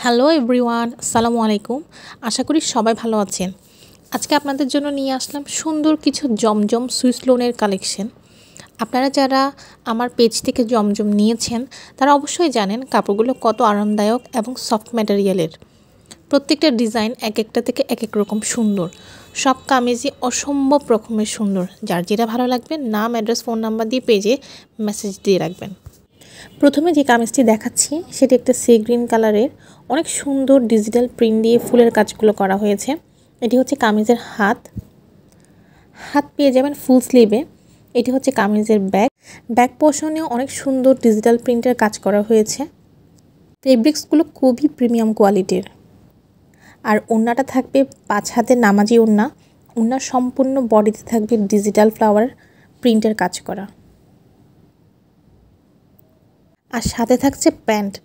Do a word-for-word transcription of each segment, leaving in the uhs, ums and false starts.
Hello everyone, আসসালামু আলাইকুম। আশা করি সবাই ভালো আছেন। আজকে আপনাদের জন্য নিয়ে আসলাম সুন্দর কিছু জমজম সুইস লোনের কালেকশন। আপনারা যারা আমার পেজ থেকে জমজম নিয়েছেন তারা অবশ্যই জানেন কাপড়গুলো কত আরামদায়ক এবং সফট ম্যাটেরিয়ালের। প্রত্যেকটা ডিজাইন এক একটা থেকে এক এক রকম সুন্দর। সব কামিজই অসম্ভব রকমের সুন্দর। যার যেটা ভালো লাগবে নাম, অ্যাড্রেস, ফোন নাম্বার দিয়ে পেজে মেসেজ দিয়ে রাখবেন। প্রথমে যে কামিজটি দেখাচ্ছি সেটি একটা সি গ্রিন কালারের, অনেক সুন্দর ডিজিটাল প্রিন্ট দিয়ে ফুলের কাজগুলো করা হয়েছে। এটি হচ্ছে কামিজের হাত হাত পেয়ে যাবেন ফুল স্লিভে। এটি হচ্ছে কামিজের ব্যাক ব্যাক পোর্শনেও অনেক সুন্দর ডিজিটাল প্রিন্টের কাজ করা হয়েছে। ফেব্রিক্সগুলো খুবই প্রিমিয়াম কোয়ালিটির। আর ওড়নাটা থাকবে পাঁচ হাতের নামাজি ওড়না। ওড়নার সম্পূর্ণ বডিতে থাকবে ডিজিটাল ফ্লাওয়ার প্রিন্টের কাজ করা। আর সাথে থাকছে প্যান্ট।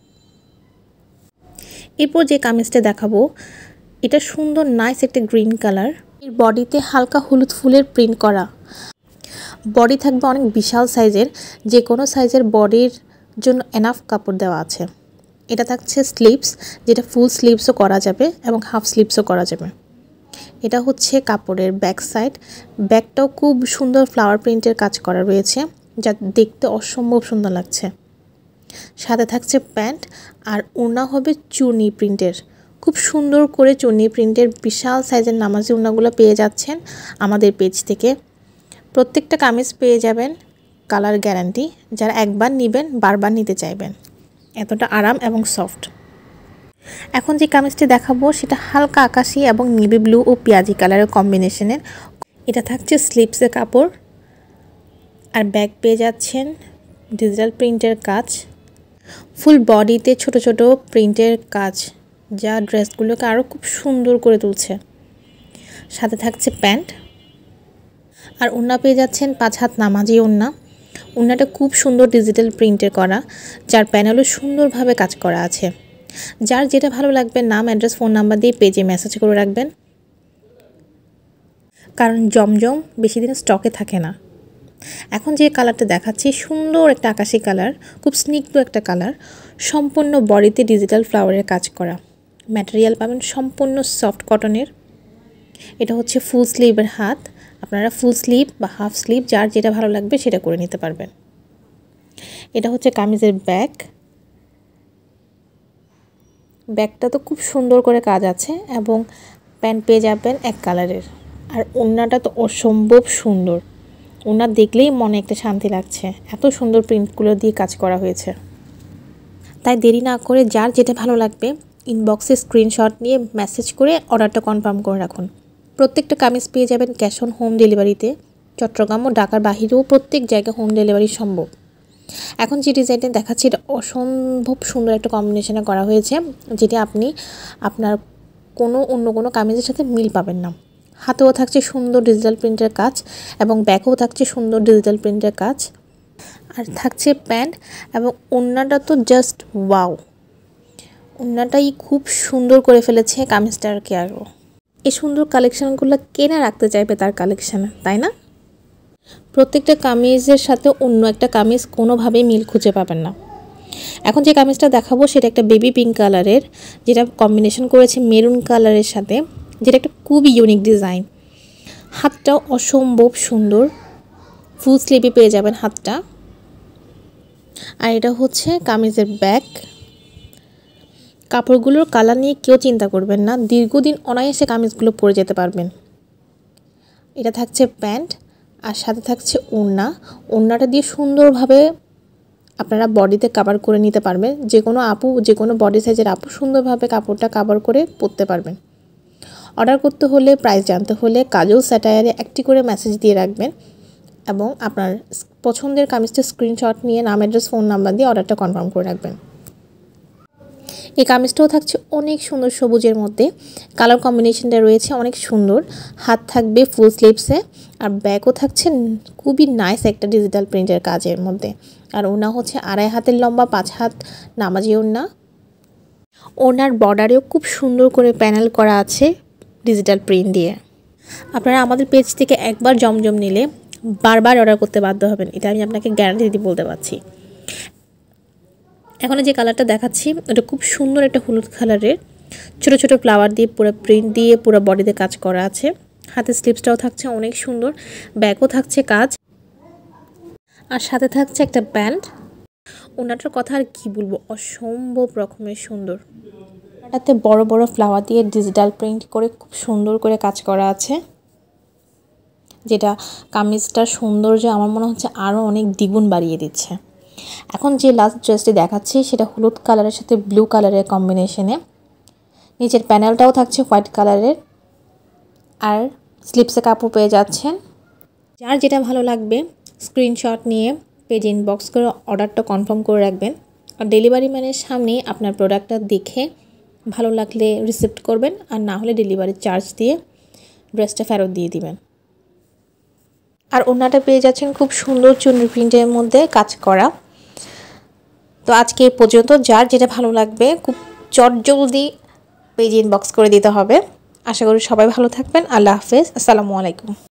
এরপর যে কামিজটা দেখাবো এটা সুন্দর নাইস একটা গ্রিন কালার। এর বডিতে হালকা হলুদ ফুলের প্রিন্ট করা। বডি থাকবে অনেক বিশাল সাইজের, যে কোনো সাইজের বডির জন্য এনাফ কাপড় দেওয়া আছে। এটা থাকছে স্লিভস, যেটা ফুল স্লিভসও করা যাবে এবং হাফ স্লিভসও করা যাবে। এটা হচ্ছে কাপড়ের ব্যাক সাইড। ব্যাকটাও খুব সুন্দর ফ্লাওয়ার প্রিন্টের কাজ করা রয়েছে, যা দেখতে অসম্ভব সুন্দর লাগছে। সাথে থাকছে প্যান্ট আর ওড়না হবে চুনি প্রিন্টের। খুব সুন্দর করে চুনি প্রিন্টের বিশাল সাইজের নামাজি ওড়নাগুলো পেয়ে যাচ্ছেন আমাদের পেজ থেকে। প্রত্যেকটা কামিজ পেয়ে যাবেন কালার গ্যারান্টি। যারা একবার নেবেন বারবার নিতে চাইবেন, এতটা আরাম এবং সফট। এখন যে কামিজটি দেখাবো সেটা হালকা আকাশি এবং নেভি ব্লু ও পেঁয়াজি কালারের কম্বিনেশনের। এটা থাকছে স্লিভসের কাপড় আর ব্যাক পেয়ে যাচ্ছেন ডিজিটাল প্রিন্টের কাজ। ফুল বডিতে ছোট ছোট প্রিন্টের কাজ, যা ড্রেসগুলোকে আরও খুব সুন্দর করে তুলছে। সাথে থাকছে প্যান্ট আর ওড়না পেয়ে যাচ্ছেন পাঁচ হাত নামাজি ওড়না। ওড়নাটা খুব সুন্দর ডিজিটাল প্রিন্টের করা, যার প্যানেলও সুন্দরভাবে কাজ করা আছে। যার যেটা ভালো লাগবে নাম, অ্যাড্রেস, ফোন নাম্বার দিয়ে পেজে মেসেজ করে রাখবেন, কারণ জমজম বেশি দিন স্টকে থাকে না। এখন যে কালারটা দেখাচ্ছি সুন্দর একটা আকাশি কালার, খুব স্নিগ্ধ একটা কালার। সম্পূর্ণ বডিতে ডিজিটাল ফ্লাওয়ারের কাজ করা। ম্যাটেরিয়াল পাবেন সম্পূর্ণ সফট কটনের। এটা হচ্ছে ফুল স্লিভের হাত। আপনারা ফুল স্লিভ বা হাফ স্লিভ যার যেটা ভালো লাগবে সেটা করে নিতে পারবেন। এটা হচ্ছে কামিজের ব্যাক। ব্যাকটা তো খুব সুন্দর করে কাজ আছে এবং প্যান্ট পেয়ে যাবেন এক কালারের। আর ওড়নাটা তো অসম্ভব সুন্দর। ওনার দেখলেই মনে একটা শান্তি লাগছে, এত সুন্দর প্রিন্টগুলো দিয়ে কাজ করা হয়েছে। তাই দেরি না করে যার যেটা ভালো লাগবে ইনবক্সে স্ক্রিনশট নিয়ে মেসেজ করে অর্ডারটা কনফার্ম করে রাখুন। প্রত্যেকটা কামিজ পেয়ে যাবেন ক্যাশ অন হোম ডেলিভারিতে। চট্টগ্রাম ও ঢাকার বাহিরেও প্রত্যেক জায়গায় হোম ডেলিভারি সম্ভব। এখন যে ডিজাইনটা দেখাচ্ছি এটা অসম্ভব সুন্দর একটা কম্বিনেশনে করা হয়েছে, যেটা আপনি আপনার কোনো অন্য কোনো কামিজের সাথে মিল পাবেন না। হাতেও থাকছে সুন্দর ডিজিটাল প্রিন্টের কাজ এবং ব্যাকেও থাকছে সুন্দর ডিজিটাল প্রিন্টের কাজ। আর থাকছে প্যান্ট এবং ওড়নাটা তো জাস্ট ওয়াও। ওড়নাটাই খুব সুন্দর করে ফেলেছে কামিজটাকে। আরও এই সুন্দর কালেকশানগুলো কে না রাখতে চাইবে তার কালেকশানে, তাই না? প্রত্যেকটা কামিজের সাথে অন্য একটা কামিজ কোনোভাবেই মিল খুঁজে পাবেন না। এখন যে কামিজটা দেখাবো সেটা একটা বেবি পিঙ্ক কালারের, যেটা কম্বিনেশন করেছে মেরুন কালারের সাথে, যেটা একটা খুবই ইউনিক ডিজাইন। হাতটাও অসম্ভব সুন্দর, ফুল স্লিভে পেয়ে যাবেন হাতটা। আর এটা হচ্ছে কামিজের ব্যাক। কাপড়গুলোর কালার নিয়ে কেউ চিন্তা করবেন না, দীর্ঘদিন অনায়াসে কামিজগুলো পরে যেতে পারবেন। এটা থাকছে প্যান্ট আর সাথে থাকছে ওড়না। ওড়নাটা দিয়ে সুন্দরভাবে আপনারা বডিতে কাভার করে নিতে পারবেন। যে কোনো আপু, যে কোনো বডি সাইজের আপু সুন্দরভাবে কাপড়টা কাভার করে পরতে পারবেন। অর্ডার করতে হলে, প্রাইস জানতে হলে কাজল স্যাটায়ারে একটি করে মেসেজ দিয়ে রাখবেন এবং আপনার পছন্দের কামিজটা স্ক্রিনশট নিয়ে নাম, অ্যাড্রেস, ফোন নাম্বার দিয়ে অর্ডারটা কনফার্ম করে রাখবেন। এই কামিজটাও থাকছে অনেক সুন্দর সবুজের মধ্যে। কালার কম্বিনেশনটা রয়েছে অনেক সুন্দর। হাত থাকবে ফুল স্লিভসে আর ব্যাকও থাকছে খুবই নাইস একটা ডিজিটাল প্রিন্টের কাজের মধ্যে। আর ওড়না হচ্ছে আড়াই হাতের লম্বা, পাঁচ হাত নামাজি ওড়না। ওড়নার বর্ডারেও খুব সুন্দর করে প্যানেল করা আছে ডিজিটাল প্রিন্ট দিয়ে। আপনারা আমাদের পেজ থেকে একবার জমজম নিলে বারবার অর্ডার করতে বাধ্য হবেন, এটা আমি আপনাকে গ্যারান্টি দিয়ে বলতে পারছি। এখন যে কালারটা দেখাচ্ছি ওটা খুব সুন্দর একটা হলুদ কালারের, ছোট ছোট ফ্লাওয়ার দিয়ে পুরো প্রিন্ট দিয়ে পুরো বডিতে কাজ করা আছে। হাতে স্লিপসটাও থাকছে অনেক সুন্দর, ব্যাকও থাকছে কাজ, আর সাথে থাকছে একটা প্যান্ট। ওনাটার কথা আর কি বলবো, অসম্ভব রকমের সুন্দর। ওটাতে বড় বড় ফ্লাওয়ার দিয়ে ডিজিটাল প্রিন্ট করে খুব সুন্দর করে কাজ করা আছে, যেটা কামিজটার সৌন্দর্য আমার মনে হচ্ছে আরও অনেক দ্বিগুণ বাড়িয়ে দিচ্ছে। এখন যে লাস্ট ড্রেসটি দেখাচ্ছি সেটা হলুদ কালারের সাথে ব্লু কালারের কম্বিনেশনে। নিচের প্যানেলটাও থাকছে হোয়াইট কালারের, আর স্লিপসে কাপড় পেয়ে যাচ্ছেন। যার যেটা ভালো লাগবে স্ক্রিনশট নিয়ে পেজ ইনবক্স করে অর্ডারটা কনফার্ম করে রাখবেন। আর ডেলিভারি ম্যানের সামনে আপনার প্রোডাক্টটা দেখে ভালো লাগলে রিসিপ্ট করবেন, আর না হলে ডেলিভারি চার্জ দিয়ে ড্রেসটা ফেরত দিয়ে দিবেন। আর ওনাটা পেয়ে যাচ্ছেন খুব সুন্দর চুনরি প্রিন্টের মধ্যে কাজ করা। তো আজকে এই পর্যন্ত, যার যেটা ভালো লাগবে খুব চটজলদি পেজ ইনবক্স করে দিতে হবে। আশা করি সবাই ভালো থাকবেন। আল্লাহ হাফেজ, আসসালামু আলাইকুম।